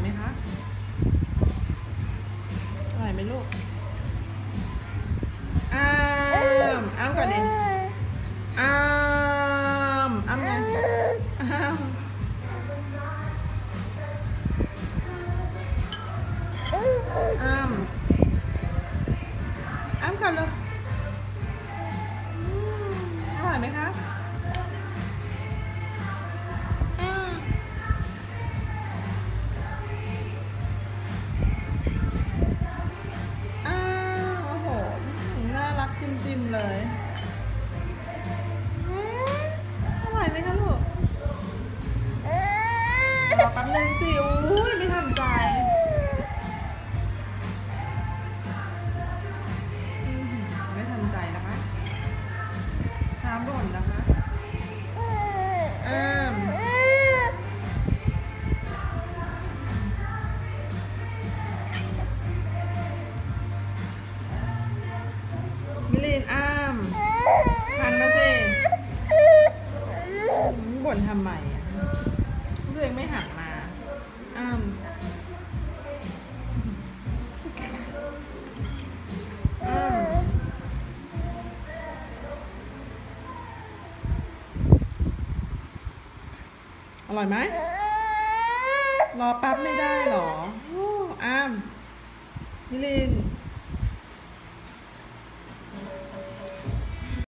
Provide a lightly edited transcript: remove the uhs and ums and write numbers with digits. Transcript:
ไหมคะอร่อยไหมลูกอ้ามอ้ามก่อนดิอ้ามอ้ามไงอ้ามอ้ามอ้ามก่อนเลยอร่อยไหมคะจิ้มเลยอร่อยไหมคะลูกรอแป๊บนึงสิอุ้ยไม่ทันใจไม่ทันใจนะคะช้าบ่นนะคะมิลินอ้ามหันมาสิบ่นทำไมอ่ะตัวเองไม่หันมาอ้ามอร่อยไหมรอแป๊บไม่ได้หรออ้ามมิลิน